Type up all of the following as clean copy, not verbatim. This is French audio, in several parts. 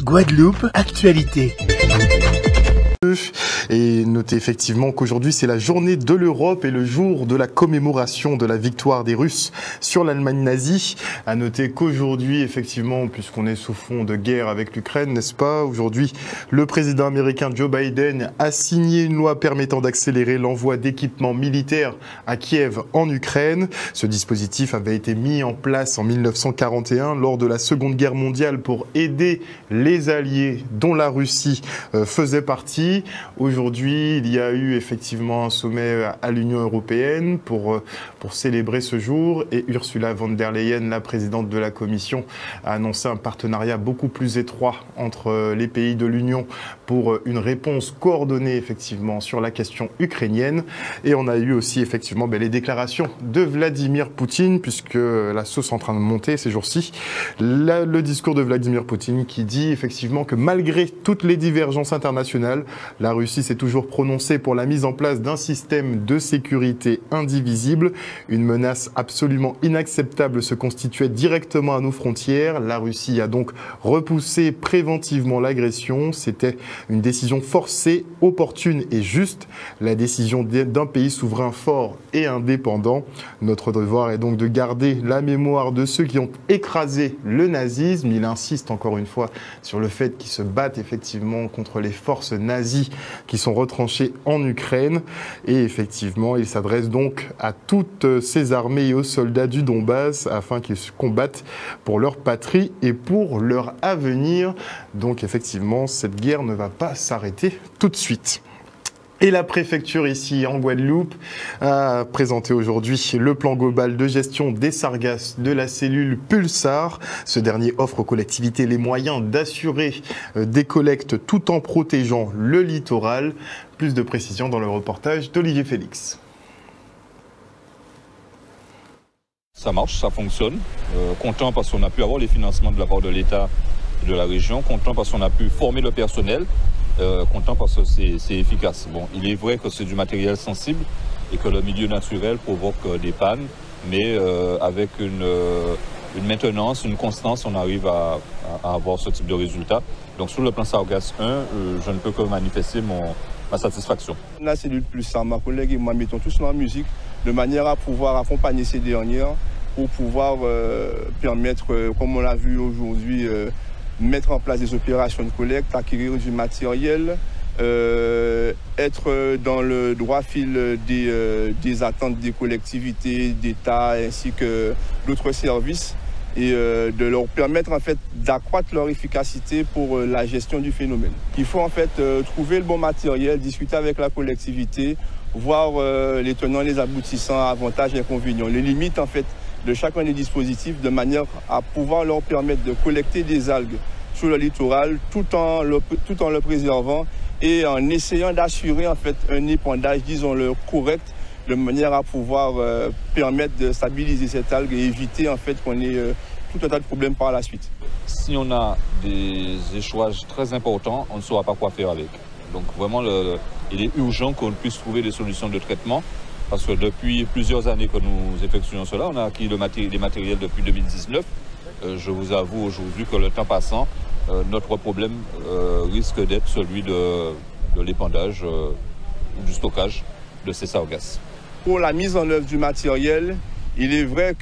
Guadeloupe, actualité. Et notez effectivement qu'aujourd'hui c'est la journée de l'Europe et le jour de la commémoration de la victoire des Russes sur l'Allemagne nazie. À noter qu'aujourd'hui effectivement, puisqu'on est sous fond de guerre avec l'Ukraine, n'est-ce pas, aujourd'hui le président américain Joe Biden a signé une loi permettant d'accélérer l'envoi d'équipements militaires à Kiev en Ukraine. Ce dispositif avait été mis en place en 1941 lors de la Seconde Guerre mondiale pour aider les alliés dont la Russie faisait partie. Aujourd'hui, il y a eu effectivement un sommet à l'Union européenne pour célébrer ce jour et Ursula von der Leyen, la présidente de la Commission, a annoncé un partenariat beaucoup plus étroit entre les pays de l'Union pour une réponse coordonnée effectivement sur la question ukrainienne. Et on a eu aussi effectivement les déclarations de Vladimir Poutine, puisque la sauce est en train de monter ces jours-ci. Le discours de Vladimir Poutine qui dit effectivement que malgré toutes les divergences internationales, la Russie s'est toujours prononcée pour la mise en place d'un système de sécurité indivisible. Une menace absolument inacceptable se constituait directement à nos frontières. La Russie a donc repoussé préventivement l'agression. C'était une décision forcée, opportune et juste. La décision d'un pays souverain fort et indépendant. Notre devoir est donc de garder la mémoire de ceux qui ont écrasé le nazisme. Il insiste encore une fois sur le fait qu'ils se battent effectivement contre les forces nazies qui sont retranchées en Ukraine. Et effectivement, il s'adresse donc à toutes ces armées et aux soldats du Donbass afin qu'ils combattent pour leur patrie et pour leur avenir. Donc effectivement, cette guerre ne va pas s'arrêter tout de suite. Et la préfecture ici en Guadeloupe a présenté aujourd'hui le plan global de gestion des sargasses de la cellule Pulsar. Ce dernier offre aux collectivités les moyens d'assurer des collectes tout en protégeant le littoral. Plus de précisions dans le reportage d'Olivier Félix. Ça marche, ça fonctionne. Content parce qu'on a pu avoir les financements de la part de l'État et de la région. Content parce qu'on a pu former le personnel. Content parce que c'est efficace. Bon, il est vrai que c'est du matériel sensible et que le milieu naturel provoque des pannes, mais avec une maintenance, une constance, on arrive à avoir ce type de résultat. Donc sur le plan Sargasse 1, je ne peux que manifester ma satisfaction. La cellule Pulsar, ma collègue et moi mettons tous dans la musique de manière à pouvoir accompagner ces dernières pour pouvoir permettre, comme on l'a vu aujourd'hui, mettre en place des opérations de collecte, acquérir du matériel, être dans le droit fil des attentes des collectivités, d'État ainsi que d'autres services et de leur permettre en fait d'accroître leur efficacité pour la gestion du phénomène. Il faut en fait trouver le bon matériel, discuter avec la collectivité, voir les tenants, les aboutissants, avantages et inconvénients, les limites en fait de chacun des dispositifs de manière à pouvoir leur permettre de collecter des algues sur le littoral tout en le préservant et en essayant d'assurer en fait un épandage, disons-le, correct de manière à pouvoir permettre de stabiliser cette algue et éviter en fait qu'on ait tout un tas de problèmes par la suite. Si on a des échouages très importants, on ne saura pas quoi faire avec. Donc vraiment, il est urgent qu'on puisse trouver des solutions de traitement. Parce que depuis plusieurs années que nous effectuons cela, on a acquis des matériels depuis 2019. Je vous avoue aujourd'hui que le temps passant, notre problème risque d'être celui de l'épandage ou du stockage de ces sargasses. Pour la mise en œuvre du matériel, il est vrai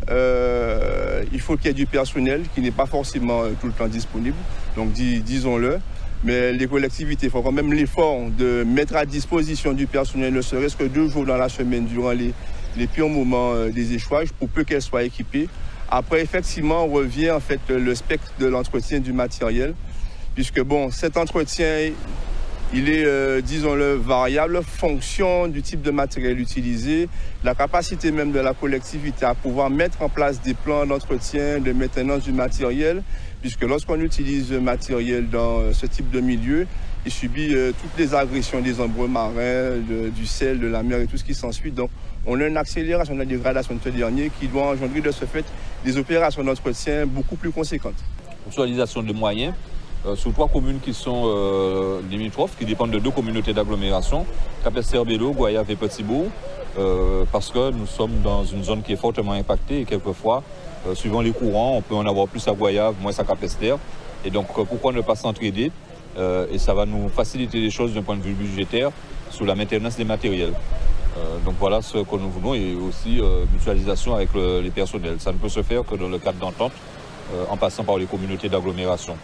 qu'il faut qu'il y ait du personnel qui n'est pas forcément tout le temps disponible, donc disons-le. Mais les collectivités font quand même l'effort de mettre à disposition du personnel ne serait-ce que 2 jours dans la semaine durant les pires moments des échouages pour peu qu'elles soient équipées. Après, effectivement, on revient en fait le spectre de l'entretien du matériel, puisque bon, cet entretien, il est, disons-le, variable, fonction du type de matériel utilisé, la capacité même de la collectivité à pouvoir mettre en place des plans d'entretien, de maintenance du matériel, puisque lorsqu'on utilise le matériel dans ce type de milieu, il subit toutes les agressions des embruns marins, du sel, de la mer et tout ce qui s'ensuit. Donc, on a une accélération de la dégradation de ce dernier qui doit engendrer de ce fait des opérations d'entretien beaucoup plus conséquentes. Mutualisation de moyens sur 3 communes qui sont limitrophes, qui dépendent de 2 communautés d'agglomération, Capesterre-Bélo, Goyave et Petit-Bourg, parce que nous sommes dans une zone qui est fortement impactée et quelquefois, suivant les courants, on peut en avoir plus à Goyave, moins à Capesterre. Et donc pourquoi ne pas s'entraider et ça va nous faciliter les choses d'un point de vue budgétaire sur la maintenance des matériels. Donc voilà ce que nous voulons et aussi mutualisation avec les personnels. Ça ne peut se faire que dans le cadre d'entente en passant par les communautés d'agglomération.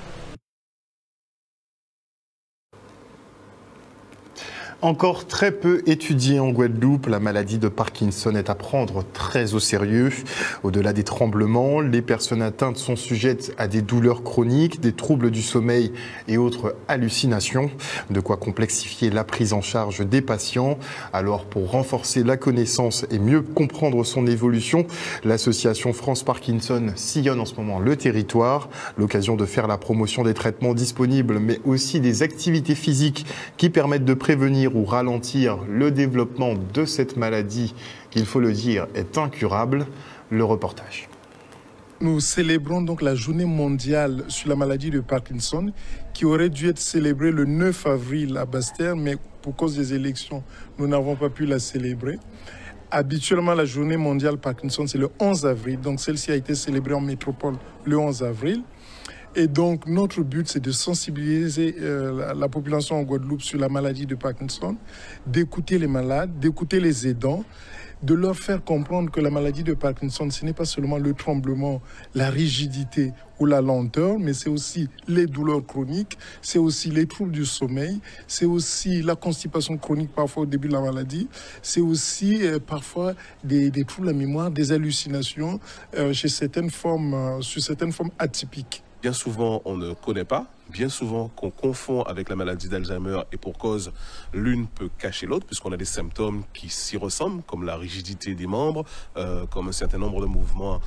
Encore très peu étudiée en Guadeloupe, la maladie de Parkinson est à prendre très au sérieux. Au-delà des tremblements, les personnes atteintes sont sujettes à des douleurs chroniques, des troubles du sommeil et autres hallucinations. De quoi complexifier la prise en charge des patients. Alors pour renforcer la connaissance et mieux comprendre son évolution, l'association France Parkinson sillonne en ce moment le territoire. L'occasion de faire la promotion des traitements disponibles, mais aussi des activités physiques qui permettent de prévenir ou ralentir le développement de cette maladie, qu'il faut le dire, est incurable. Le reportage. Nous célébrons donc la journée mondiale sur la maladie de Parkinson qui aurait dû être célébrée le 9 avril à Basse-Terre, mais pour cause des élections, nous n'avons pas pu la célébrer. Habituellement, la journée mondiale Parkinson, c'est le 11 avril, donc celle-ci a été célébrée en métropole le 11 avril. Et donc, notre but, c'est de sensibiliser la population en Guadeloupe sur la maladie de Parkinson, d'écouter les malades, d'écouter les aidants, de leur faire comprendre que la maladie de Parkinson, ce n'est pas seulement le tremblement, la rigidité ou la lenteur, mais c'est aussi les douleurs chroniques, c'est aussi les troubles du sommeil, c'est aussi la constipation chronique parfois au début de la maladie, c'est aussi parfois des troubles à mémoire, des hallucinations sur certaines formes atypiques. Bien souvent, on ne connaît pas. Bien souvent, qu'on confond avec la maladie d'Alzheimer et pour cause, l'une peut cacher l'autre puisqu'on a des symptômes qui s'y ressemblent, comme la rigidité des membres, comme un certain nombre de mouvements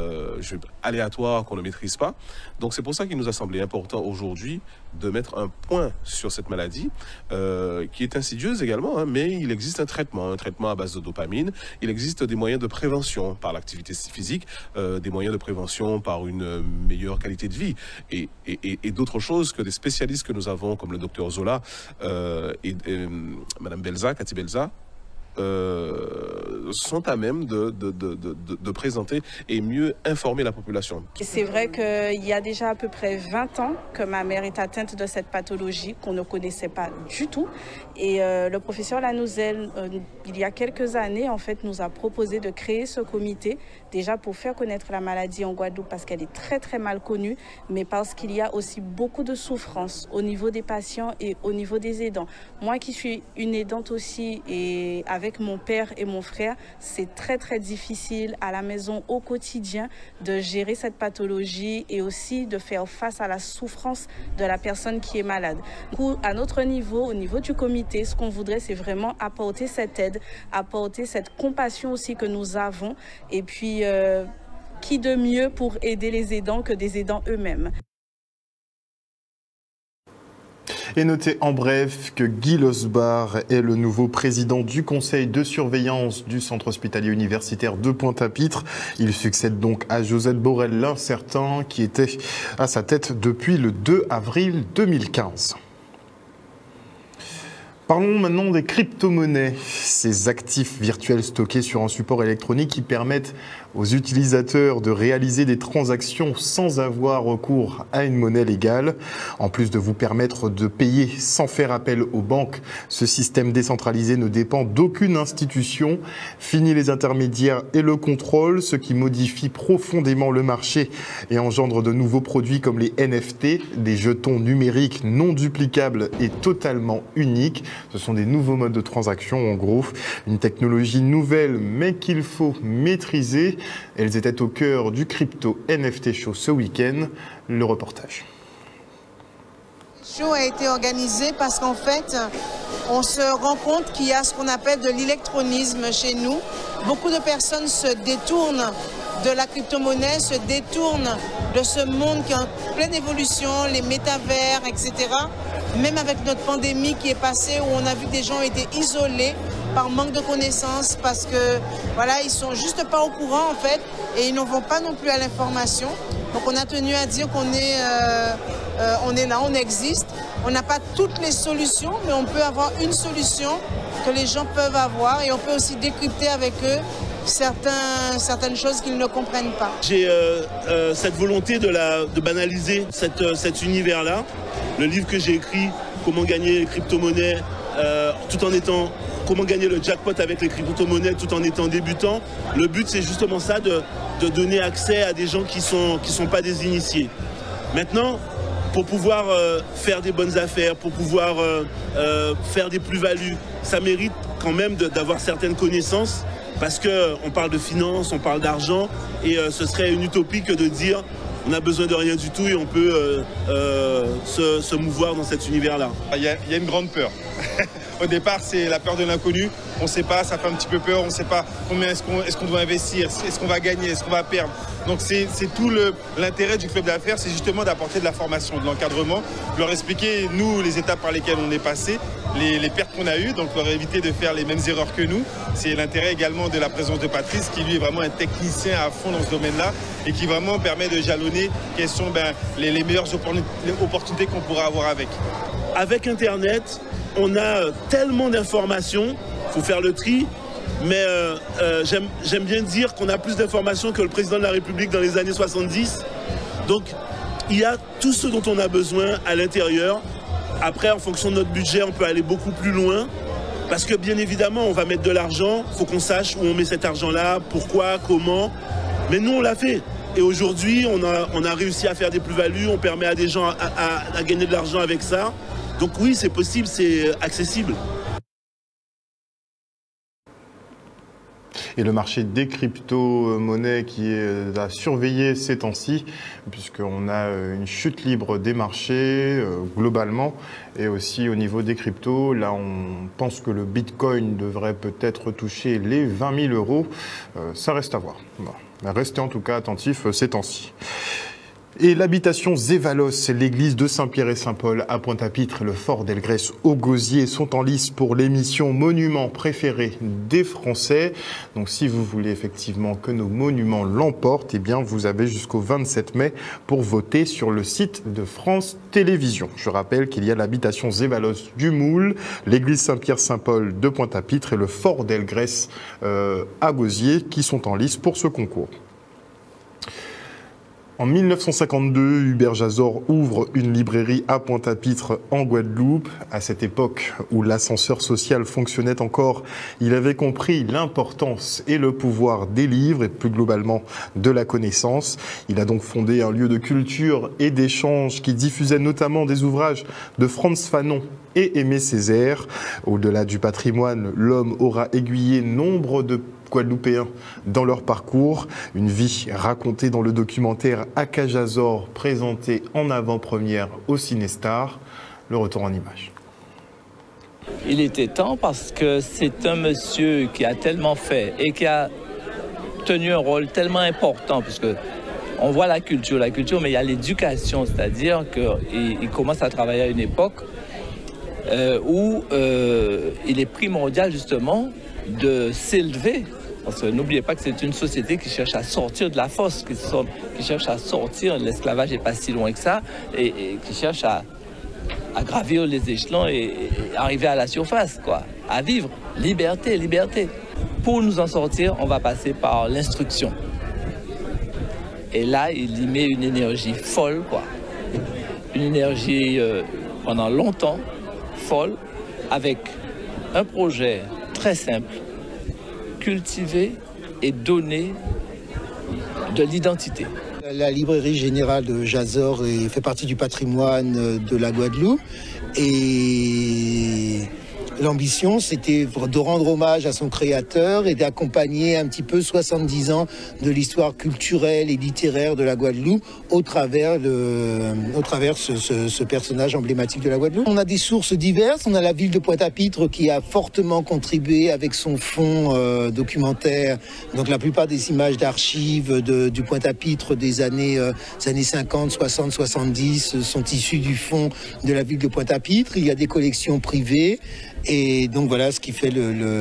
aléatoires qu'on ne maîtrise pas. Donc c'est pour ça qu'il nous a semblé important aujourd'hui de mettre un point sur cette maladie qui est insidieuse également, hein, mais il existe un traitement à base de dopamine. Il existe des moyens de prévention par l'activité physique, des moyens de prévention par une meilleure qualité de vie et d'autres choses que des spécialistes que nous avons, comme le docteur Zola et Madame Belza, Cathy Belza, sont à même de présenter et mieux informer la population. C'est vrai qu'il y a déjà à peu près 20 ans que ma mère est atteinte de cette pathologie qu'on ne connaissait pas du tout. Et le professeur Lanouzel, il y a quelques années, en fait, nous a proposé de créer ce comité, déjà pour faire connaître la maladie en Guadeloupe parce qu'elle est très très mal connue, mais parce qu'il y a aussi beaucoup de souffrance au niveau des patients et au niveau des aidants. Moi qui suis une aidante aussi et avec mon père et mon frère, c'est très très difficile à la maison au quotidien de gérer cette pathologie et aussi de faire face à la souffrance de la personne qui est malade. Du coup, à notre niveau, au niveau du comité, ce qu'on voudrait, c'est vraiment apporter cette aide, apporter cette compassion aussi que nous avons et puis qui de mieux pour aider les aidants que des aidants eux-mêmes. Et notez en bref que Guy Losbar est le nouveau président du conseil de surveillance du centre hospitalier universitaire de Pointe-à-Pitre. Il succède donc à Josette Borel l'incertain qui était à sa tête depuis le 2 avril 2015. Parlons maintenant des crypto-monnaies, ces actifs virtuels stockés sur un support électronique qui permettent aux utilisateurs de réaliser des transactions sans avoir recours à une monnaie légale. En plus de vous permettre de payer sans faire appel aux banques, ce système décentralisé ne dépend d'aucune institution. Fini les intermédiaires et le contrôle, ce qui modifie profondément le marché et engendre de nouveaux produits comme les NFT, des jetons numériques non duplicables et totalement uniques. Ce sont des nouveaux modes de transaction, en gros, une technologie nouvelle mais qu'il faut maîtriser. Elles étaient au cœur du Crypto NFT Show ce week-end. Le reportage. Le show a été organisé parce qu'en fait, on se rend compte qu'il y a ce qu'on appelle de l'électronisme chez nous. Beaucoup de personnes se détournent de la crypto-monnaie, se détournent de ce monde qui est en pleine évolution, les métavers, etc. Même avec notre pandémie qui est passée, où on a vu que des gens étaient isolés par manque de connaissances, parce que voilà, ils sont juste pas au courant en fait, et ils ne vont pas non plus à l'information. Donc on a tenu à dire qu'on est là, on existe. On n'a pas toutes les solutions, mais on peut avoir une solution que les gens peuvent avoir, et on peut aussi décrypter avec eux certaines choses qu'ils ne comprennent pas. J'ai cette volonté de banaliser cet univers-là. Le livre que j'ai écrit, Comment gagner les crypto-monnaies, comment gagner le jackpot avec les crypto-monnaies tout en étant débutant. Le but, c'est justement ça, de donner accès à des gens qui sont pas des initiés. Maintenant, pour pouvoir faire des bonnes affaires, pour pouvoir faire des plus-values, ça mérite quand même d'avoir certaines connaissances, parce qu'on parle de finances, on parle d'argent, et ce serait une utopie que de dire on n'a besoin de rien du tout et on peut se mouvoir dans cet univers-là. Il y a une grande peur. Au départ, c'est la peur de l'inconnu. On ne sait pas, ça fait un petit peu peur. On ne sait pas combien est-ce qu'on doit investir, est-ce qu'on va gagner, est-ce qu'on va perdre. Donc c'est tout l'intérêt du club d'affaires, c'est justement d'apporter de la formation, de l'encadrement, leur expliquer, nous, les étapes par lesquelles on est passé, les pertes qu'on a eues, donc leur éviter de faire les mêmes erreurs que nous. C'est l'intérêt également de la présence de Patrice, qui lui est vraiment un technicien à fond dans ce domaine-là et qui vraiment permet de jalonner quelles sont les meilleures opportunités qu'on pourra avoir avec. Avec Internet, on a tellement d'informations, il faut faire le tri, mais j'aime bien dire qu'on a plus d'informations que le président de la République dans les années 70. Donc, il y a tout ce dont on a besoin à l'intérieur. Après, en fonction de notre budget, on peut aller beaucoup plus loin. Parce que, bien évidemment, on va mettre de l'argent. Il faut qu'on sache où on met cet argent-là, pourquoi, comment. Mais nous, on l'a fait. Et aujourd'hui, on a réussi à faire des plus-values. On permet à des gens à gagner de l'argent avec ça. Donc oui, c'est possible, c'est accessible. Et le marché des crypto-monnaies qui est à surveiller ces temps-ci, puisqu'on a une chute libre des marchés globalement, et aussi au niveau des cryptos. Là, on pense que le Bitcoin devrait peut-être toucher les 20 000 €. Ça reste à voir. Bon. Restez en tout cas attentifs ces temps-ci. Et l'habitation Zévalos, l'église de Saint-Pierre et Saint-Paul à Pointe-à-Pitre et le fort d'Elgrès au Gosier sont en lice pour l'émission Monuments préférés des Français. Donc si vous voulez effectivement que nos monuments l'emportent, eh bien vous avez jusqu'au 27 mai pour voter sur le site de France Télévisions. Je rappelle qu'il y a l'habitation Zévalos du Moule, l'église Saint-Pierre-Saint-Paul de Pointe-à-Pitre et le fort d'Elgrès à Gosier qui sont en lice pour ce concours. En 1952, Hubert Jazor ouvre une librairie à Pointe-à-Pitre en Guadeloupe. À cette époque où l'ascenseur social fonctionnait encore, il avait compris l'importance et le pouvoir des livres et plus globalement de la connaissance. Il a donc fondé un lieu de culture et d'échange qui diffusait notamment des ouvrages de Frantz Fanon et Aimé Césaire. Au-delà du patrimoine, l'homme aura aiguillé nombre de Guadeloupéens dans leur parcours. Une vie racontée dans le documentaire Akajazor, présenté en avant-première au Cinestar. Le retour en images. Il était temps parce que c'est un monsieur qui a tellement fait et qui a tenu un rôle tellement important, puisque on voit la culture, mais il y a l'éducation, c'est-à-dire qu'il commence à travailler à une époque où il est primordial justement de s'élever. Parce que n'oubliez pas que c'est une société qui cherche à sortir de la fosse, qui cherche à sortir, l'esclavage n'est pas si loin que ça, et qui cherche à gravir les échelons et arriver à la surface, quoi, à vivre. Liberté, liberté. Pour nous en sortir, on va passer par l'instruction. Et là, il y met une énergie folle, quoi. Une énergie pendant longtemps, folle, avec un projet très simple, cultiver et donner de l'identité. La librairie générale de Jazor fait partie du patrimoine de la Guadeloupe et l'ambition, c'était de rendre hommage à son créateur et d'accompagner un petit peu 70 ans de l'histoire culturelle et littéraire de la Guadeloupe au travers ce personnage emblématique de la Guadeloupe. On a des sources diverses. On a la ville de Pointe-à-Pitre qui a fortement contribué avec son fonds documentaire. Donc la plupart des images d'archives du Pointe-à-Pitre des années 50, 60, 70 sont issues du fonds de la ville de Pointe-à-Pitre. Il y a des collections privées. Et donc voilà ce qui fait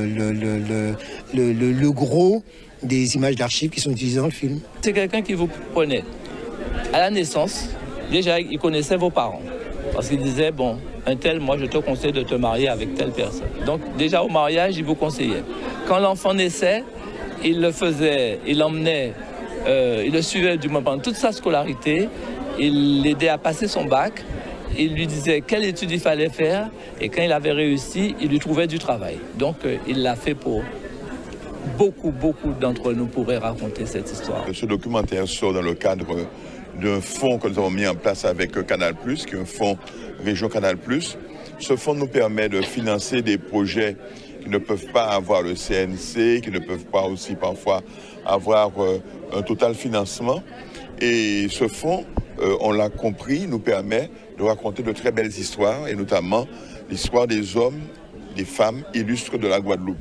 le gros des images d'archives qui sont utilisées dans le film. C'est quelqu'un qui vous prenait à la naissance. Déjà, il connaissait vos parents. Parce qu'il disait, bon, un tel, moi je te conseille de te marier avec telle personne. Donc déjà au mariage, il vous conseillait. Quand l'enfant naissait, il le faisait, il l'emmenait, il le suivait du moins pendant toute sa scolarité, il l'aidait à passer son bac, il lui disait quelle étude il fallait faire et quand il avait réussi, il lui trouvait du travail. Donc il l'a fait pour beaucoup d'entre nous pourraient raconter cette histoire. Ce documentaire sort dans le cadre d'un fonds que nous avons mis en place avec Canal+, qui est un fonds Région Canal+. Ce fonds nous permet de financer des projets qui ne peuvent pas avoir le CNC, qui ne peuvent pas aussi parfois avoir un total financement. Et ce fonds, on l'a compris, nous permet de raconter de très belles histoires, et notamment l'histoire des hommes, des femmes illustres de la Guadeloupe.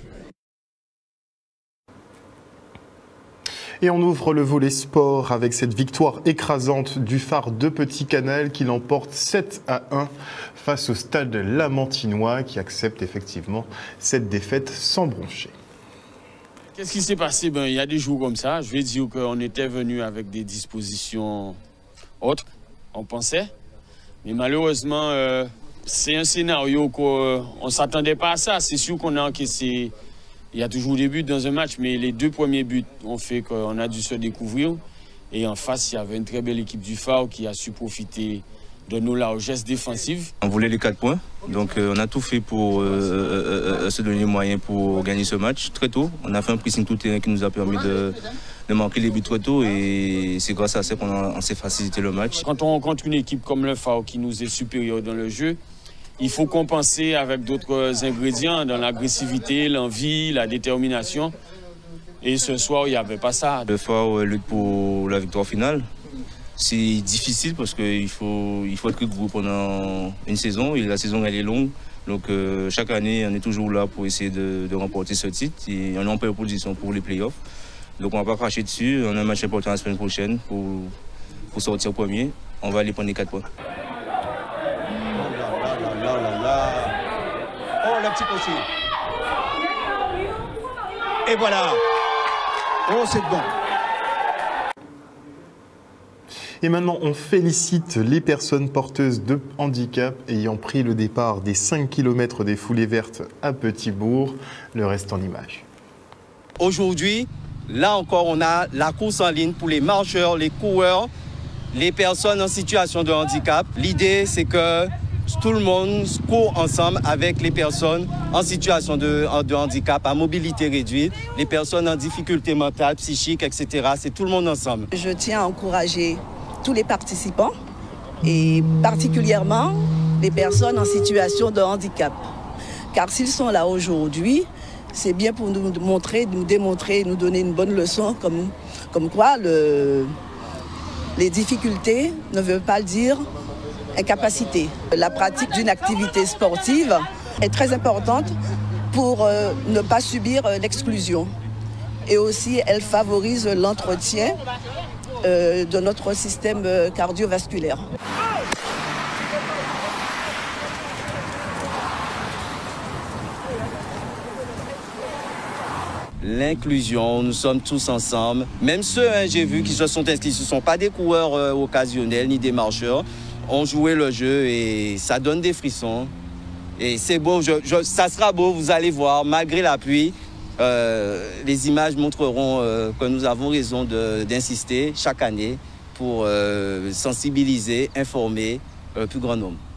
Et on ouvre le volet sport avec cette victoire écrasante du Phare de Petit-Canal qui l'emporte 7-1 face au Stade Lamantinois qui accepte effectivement cette défaite sans broncher. Qu'est-ce qui s'est passé? Il y a des jours comme ça, je vais dire qu'on était venu avec des dispositions autres, on pensait. Mais malheureusement, c'est un scénario qu'on ne s'attendait pas à ça. C'est sûr qu'on a encaissé. Il y a toujours des buts dans un match, mais les 2 premiers buts ont fait qu'on a dû se découvrir. Et en face, il y avait une très belle équipe du Phare qui a su profiter de nos largesses défensives. On voulait les 4 points, donc on a tout fait pour se donner les moyens pour gagner ce match très tôt. On a fait un pressing tout terrain qui nous a permis de marquer les buts très tôt et c'est grâce à ça qu'on s'est facilité le match. Quand on rencontre une équipe comme le Phare qui nous est supérieure dans le jeu, il faut compenser avec d'autres ingrédients dans l'agressivité, l'envie, la détermination. Et ce soir, il n'y avait pas ça. Le Phare lutte pour la victoire finale. C'est difficile parce qu'il faut être groupe pendant une saison et la saison elle est longue. Donc chaque année, on est toujours là pour essayer de remporter ce titre et on est en position pour les playoffs. Donc on ne va pas cracher dessus. On a un match important la semaine prochaine pour sortir premier. On va aller prendre les 4 points. Oh, le petit côté. Et voilà. Oh, c'est bon. Et maintenant, on félicite les personnes porteuses de handicap ayant pris le départ des 5 km des foulées vertes à Petit-Bourg. Le reste en images. Aujourd'hui, là encore, on a la course en ligne pour les marcheurs, les coureurs, les personnes en situation de handicap. L'idée, c'est que tout le monde court ensemble avec les personnes en situation de handicap, à mobilité réduite, les personnes en difficulté mentale, psychique, etc. C'est tout le monde ensemble. Je tiens à encourager tous les participants et particulièrement les personnes en situation de handicap. Car s'ils sont là aujourd'hui, c'est bien pour nous démontrer, nous donner une bonne leçon comme quoi les difficultés ne veulent pas dire incapacité. La pratique d'une activité sportive est très importante pour ne pas subir l'exclusion. Et aussi, elle favorise l'entretien de notre système cardiovasculaire. L'inclusion, nous sommes tous ensemble. Même ceux, j'ai vu, qui se sont inscrits, ce ne sont pas des coureurs occasionnels ni des marcheurs, ont joué le jeu et ça donne des frissons. Et c'est beau, ça sera beau, vous allez voir, malgré la pluie. Les images montreront que nous avons raison d'insister chaque année pour sensibiliser, informer le plus grand nombre.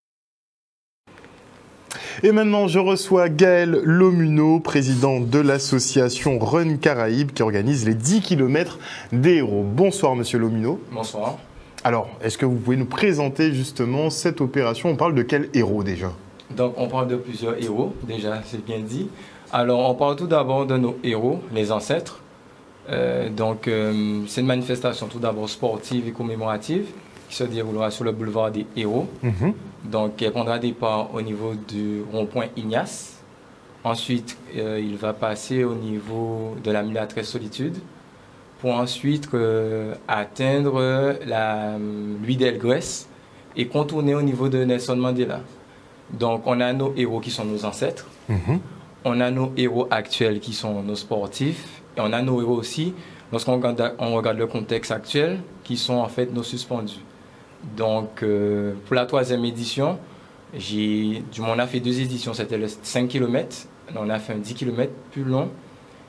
Et maintenant, je reçois Gaël Lomuno, président de l'association Run Caraïbes qui organise les 10 km des héros. Bonsoir, monsieur Lomuno. Bonsoir. Alors, est-ce que vous pouvez nous présenter justement cette opération? On parle de quel héros déjà? Donc, on parle de plusieurs héros, déjà, c'est bien dit. Alors, on parle tout d'abord de nos héros, les ancêtres. C'est une manifestation tout d'abord sportive et commémorative qui se déroulera sur le boulevard des Héros. Donc, elle prendra départ au niveau du rond-point Ignace. Ensuite, il va passer au niveau de la Mulâtresse Solitude pour ensuite atteindre l'Huile d'Elgrès et contourner au niveau de Nelson Mandela. Donc, on a nos héros qui sont nos ancêtres. On a nos héros actuels qui sont nos sportifs. Et on a nos héros aussi, lorsqu'on regarde le contexte actuel, qui sont en fait nos suspendus. Donc, pour la 3e édition, on a fait 2 éditions. C'était le 5 km. On a fait un 10 km plus long.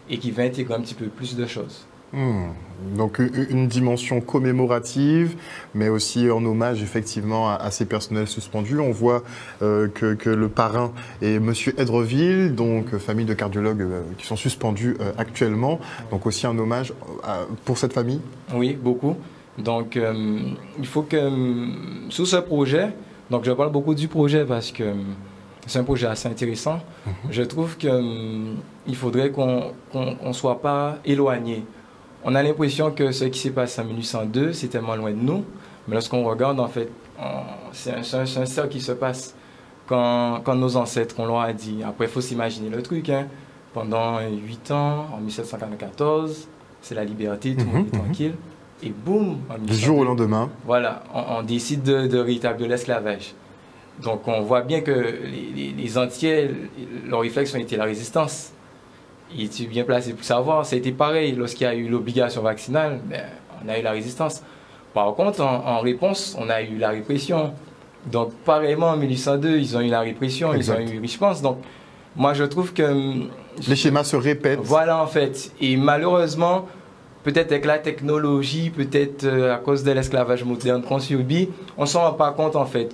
et qui va intégrer un petit peu plus de choses. Donc une dimension commémorative, mais aussi en hommage effectivement à ces personnels suspendus. On voit que le parrain est Monsieur Edreville, donc famille de cardiologues qui sont suspendus actuellement. Donc aussi un hommage pour cette famille. Oui, beaucoup. Donc il faut que sous ce projet, donc je parle beaucoup du projet parce que c'est un projet assez intéressant. Je trouve qu'il faudrait qu'on ne soit pas éloigné. On a l'impression que ce qui s'est passé en 1802, c'est tellement loin de nous. Mais lorsqu'on regarde, en fait, c'est un cercle qui se passe quand nos ancêtres, on leur a dit. Après, il faut s'imaginer le truc. Hein. Pendant 8 ans, en 1794, c'est la liberté, tout le monde est tranquille. Et boum, du jour au lendemain. Voilà, on décide de rétablir l'esclavage. Donc on voit bien que les Antillais, leur réflexe ont été la résistance. Il est bien placé pour savoir. Ça a été pareil lorsqu'il y a eu l'obligation vaccinale, ben, on a eu la résistance. Par contre, en réponse, on a eu la répression. Donc, pareillement, en 1802, ils ont eu la répression, exact. Ils ont eu, je pense. Donc, moi, je trouve que les schémas se répètent. Voilà, en fait. Et malheureusement, peut-être avec la technologie, peut-être à cause de l'esclavage moderne qu'on subit, on ne s'en rend pas compte, en fait,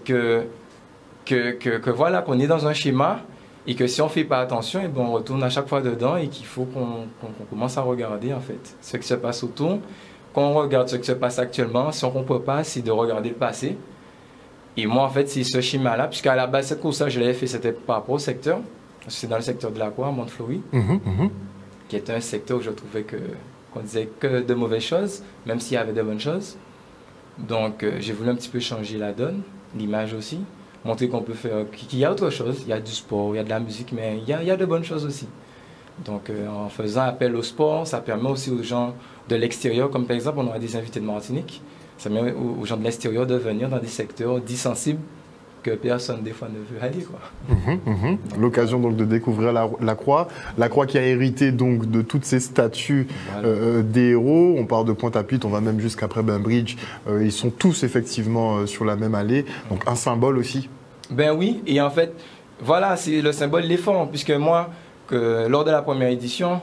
voilà, qu'on est dans un schéma. Et que si on ne fait pas attention, et ben on retourne à chaque fois dedans et qu'il faut qu'on commence à regarder en fait ce qui se passe autour. Quand on regarde ce qui se passe actuellement, si on ne comprend pas, c'est de regarder le passé. Et moi en fait, c'est ce schéma-là, puisqu'à la base, cette course-là, je l'avais fait, c'était par rapport au secteur. C'est dans le secteur de l'Aqua, à Montfleury, qui était un secteur où je trouvais qu'on disait que de mauvaises choses, même s'il y avait de bonnes choses. Donc j'ai voulu un petit peu changer la donne, l'image aussi. Montrer qu'on peut faire, qu'il y a autre chose, il y a du sport, il y a de la musique, mais il y a de bonnes choses aussi. Donc en faisant appel au sport, ça permet aussi aux gens de l'extérieur, comme par exemple on aura des invités de Martinique, ça permet aux gens de l'extérieur de venir dans des secteurs dits sensibles que personne des fois ne veut aller, quoi. L'occasion donc de découvrir la Croix qui a hérité donc de toutes ces statues des héros. On part de Pointe-à-Pitre, on va même jusqu'après Bainbridge. Ils sont tous effectivement sur la même allée, donc un symbole aussi. Ben oui, et en fait, voilà, c'est le symbole il est fort, puisque moi, lors de la première édition,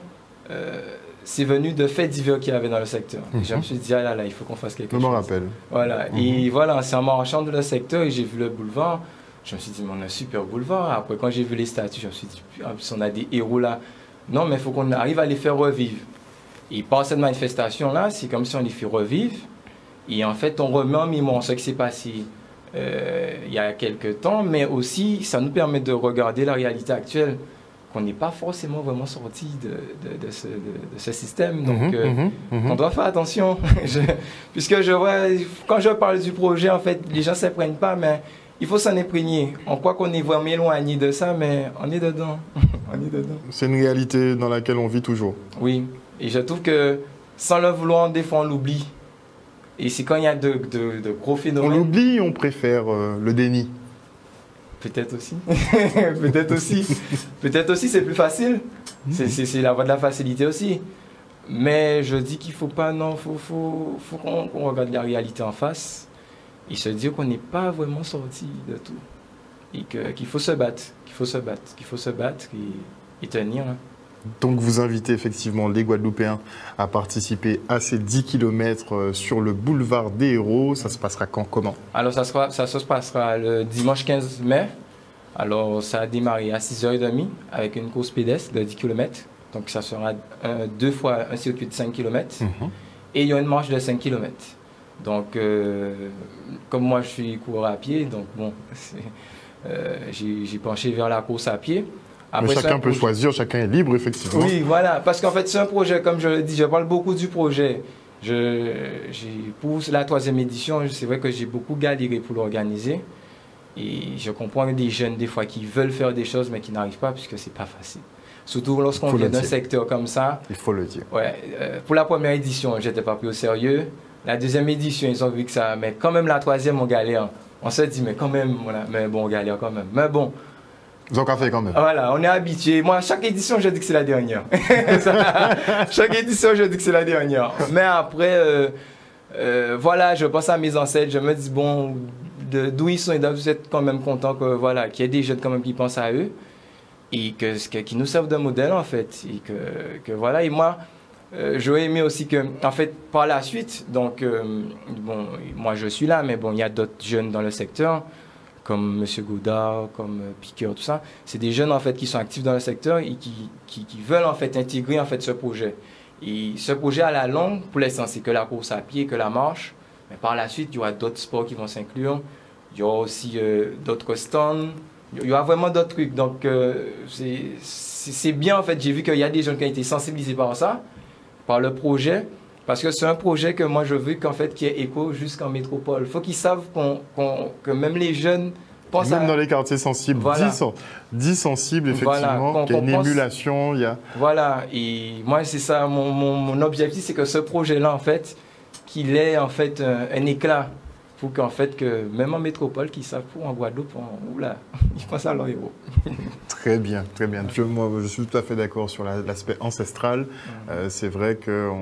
c'est venu de faits divers qu'il y avait dans le secteur. Et je me suis dit, ah là là, il faut qu'on fasse quelque chose. Je me rappelle. Voilà, et voilà, c'est en marchant dans le secteur et j'ai vu le boulevard. Je me suis dit, mais on a un super boulevard. Après, quand j'ai vu les statues, je me suis dit, en plus, on a des héros là. Non, mais il faut qu'on arrive à les faire revivre. Et par cette manifestation-là, c'est comme si on les fait revivre. Et en fait, on remet en mémoire ce qui s'est passé il y a quelques temps, mais aussi, ça nous permet de regarder la réalité actuelle, qu'on n'est pas forcément vraiment sorti de ce système. Donc, on doit faire attention. Puisque je vois, quand je parle du projet, en fait, les gens ne s'imprègnent pas, mais il faut s'en imprégner. On croit qu'on est vraiment éloigné de ça, mais on est dedans. On est dedans. C'est une réalité dans laquelle on vit toujours. Oui, et je trouve que sans le vouloir, des fois, on l'oublie. Et c'est quand il y a de gros phénomènes. On l'oublie, on préfère le déni. Peut-être aussi. Peut-être aussi. Peut-être aussi, c'est plus facile. C'est la voie de la facilité aussi. Mais je dis qu'il ne faut pas, non, faut qu'on regarde la réalité en face et se dire qu'on n'est pas vraiment sorti de tout. Et qu'il faut se battre, et tenir. Hein. Donc vous invitez effectivement les Guadeloupéens à participer à ces 10 km sur le boulevard des Héros. Ça se passera quand, comment? Alors ça se passera le dimanche 15 mai. Alors ça a démarré à 6h30 avec une course pédestre de 10 km. Donc ça sera 2 fois un circuit de 5 km. Et il y a une marche de 5 km. Donc comme moi je suis coureur à pied, donc bon, j'ai penché vers la course à pied. Après, mais chacun peut choisir, chacun est libre, effectivement. Oui, voilà, parce qu'en fait, c'est un projet, comme je le dis, je parle beaucoup du projet. Pour la 3e édition, c'est vrai que j'ai beaucoup galéré pour l'organiser. Et je comprends des jeunes, des fois, qui veulent faire des choses, mais qui n'arrivent pas, puisque c'est pas facile. Surtout lorsqu'on vient d'un secteur comme ça. Il faut le dire. Ouais, pour la première édition, je n'étais pas pris au sérieux. La 2e édition, ils ont vu que ça... Mais quand même, la 3e, on galère. On se dit, mais quand même, voilà, mais bon, on galère quand même. Mais bon... Ils ont qu'à faire quand même. Voilà, on est habitué. Moi, chaque édition, je dis que c'est la dernière. Chaque édition, je dis que c'est la dernière. Mais après, voilà, je pense à mes ancêtres. Je me dis, bon, d'où ils sont, ils doivent être quand même contents que, voilà, qu'il y ait des jeunes quand même qui pensent à eux. et qui nous servent de modèle en fait. Et que voilà, et moi, j'aurais aimé aussi que, en fait, par la suite, donc, bon, moi je suis là, mais bon, il y a d'autres jeunes dans le secteur, comme M. Godard, comme Piqueur, tout ça. C'est des jeunes en fait qui sont actifs dans le secteur et qui veulent en fait intégrer en fait ce projet. Et ce projet à la longue, pour l'instant, c'est que la course à pied, que la marche. Mais par la suite, il y aura d'autres sports qui vont s'inclure. Il y aura aussi d'autres stands. Il y aura vraiment d'autres trucs. Donc, c'est bien, en fait. J'ai vu qu'il y a des jeunes qui ont été sensibilisés par ça, par le projet. Parce que c'est un projet que moi, je veux qu'en fait, qu'il y ait écho jusqu'en métropole. Il faut qu'ils savent que même les jeunes pensent même dans les quartiers sensibles, voilà. 10 sensibles, effectivement, voilà, qu'il y a une émulation. Il y a... Voilà. Et moi, c'est ça. Mon objectif, c'est que ce projet-là, en fait, qu'il ait en fait un éclat. Pour qu'en fait, que même en métropole, qu'ils savent pour en Guadeloupe, oula, ils pensent à leur héros. Très bien, très bien. Moi, je suis tout à fait d'accord sur l'aspect ancestral. C'est vrai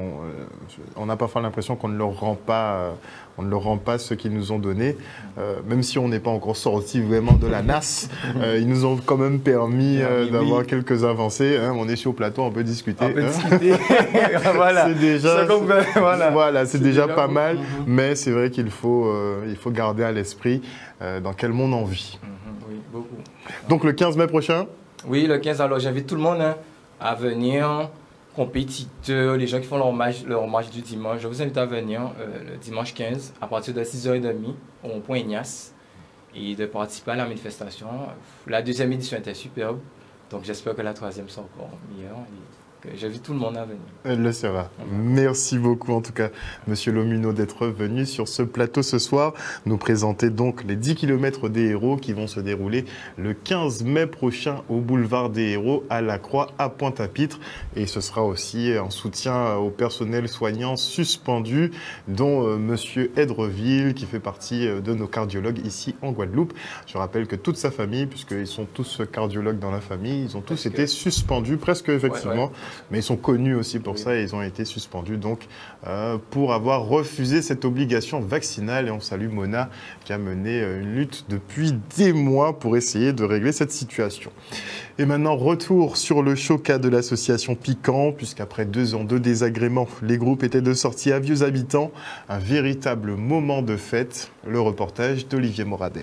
qu'on a parfois l'impression qu'on ne leur rend pas... On ne leur rend pas ce qu'ils nous ont donné, même si on n'est pas encore sorti vraiment de la NAS. Ils nous ont quand même permis d'avoir quelques avancées. Hein. On est sur le plateau, on peut discuter. On peut discuter. Voilà. C'est déjà, voilà, c'est déjà pas mal, mais c'est vrai qu'il faut garder à l'esprit dans quel monde on vit. Oui, beaucoup. Donc le 15 mai prochain? Oui, le 15. Alors j'invite tout le monde à venir. Compétiteurs, les gens qui font leur match du dimanche, je vous invite à venir le dimanche 15 à partir de 6h30 au point Ignace et de participer à la manifestation. La deuxième édition était superbe, donc j'espère que la troisième sera encore meilleure. J'invite tout le monde à venir. Elle le sera. Merci beaucoup en tout cas, Monsieur Lomuno, d'être venu sur ce plateau ce soir, nous présenter donc les 10 km des héros qui vont se dérouler le 15 mai prochain au boulevard des Héros à La Croix à Pointe-à-Pitre. Et ce sera aussi en soutien au personnel soignant suspendu, dont Monsieur Edreville, qui fait partie de nos cardiologues ici en Guadeloupe. Je rappelle que toute sa famille, puisqu'ils sont tous cardiologues dans la famille, ils ont tous été suspendus, presque effectivement. Ouais. Mais ils sont connus aussi pour ça et ils ont été suspendus donc pour avoir refusé cette obligation vaccinale. Et on salue Mona qui a mené une lutte depuis des mois pour essayer de régler cette situation. Et maintenant, retour sur le Choca de l'association Piquant, puisqu'après 2 ans de désagréments, les groupes étaient de sortie à Vieux Habitants. Un véritable moment de fête. Le reportage d'Olivier Moradel.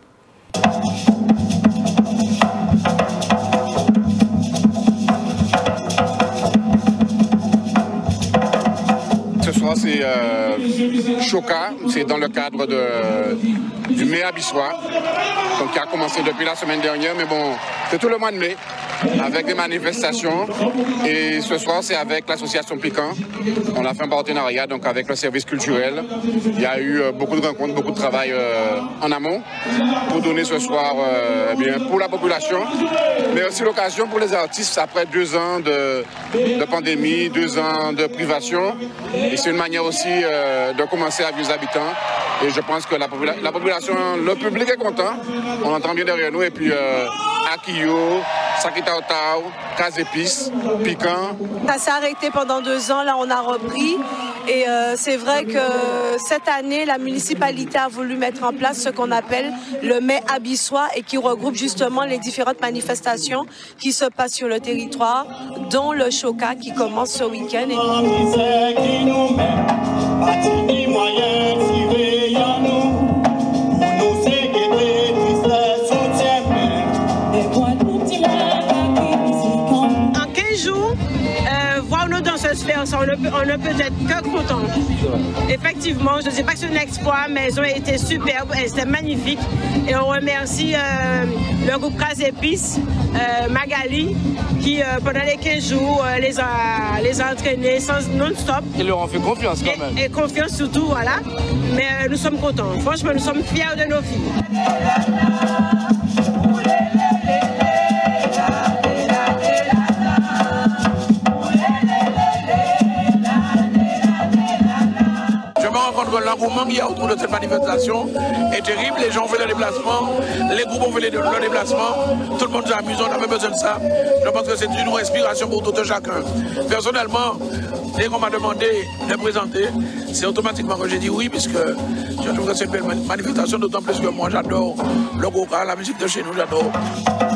Ce soir, c'est Choca, c'est dans le cadre du mai abyssois, donc qui a commencé depuis la semaine dernière, mais bon, c'est tout le mois de mai, avec des manifestations. Et ce soir, c'est avec l'association Piquant. On a fait un partenariat donc avec le service culturel. Il y a eu beaucoup de rencontres, beaucoup de travail en amont pour donner ce soir bien, pour la population, mais aussi l'occasion pour les artistes après 2 ans de pandémie, 2 ans de privation. Et c'est une manière aussi de commencer à Vieux Habitants. Et je pense que la population, le public est content. On entend bien derrière nous. Et puis Akio, Sakitaotao, Kazepis, Piquant. Ça s'est arrêté pendant 2 ans, là on a repris. Et c'est vrai que cette année, la municipalité a voulu mettre en place ce qu'on appelle le mai abyssois et qui regroupe justement les différentes manifestations qui se passent sur le territoire, dont le Choca qui commence ce week-end. On ne peut être que content. Effectivement, je ne sais pas que c'est un exploit, mais elles ont été superbes, c'était magnifique. Et on remercie le groupe Kazepis, Magali, qui pendant les 15 jours les a entraînés non-stop. Et leur ont fait confiance quand même. Et confiance surtout, voilà. Mais nous sommes contents. Franchement, nous sommes fiers de nos filles. L'engouement qu'il y a autour de cette manifestation est terrible. Les gens ont fait le déplacement, les groupes ont fait le déplacement, tout le monde s'est amusé, on avait besoin de ça. Je pense que c'est une respiration pour tout un chacun. Personnellement, dès qu'on m'a demandé de présenter, c'est automatiquement que j'ai dit oui, puisque je trouve que c'est une belle manifestation, d'autant plus que moi j'adore le Goka, la musique de chez nous, j'adore.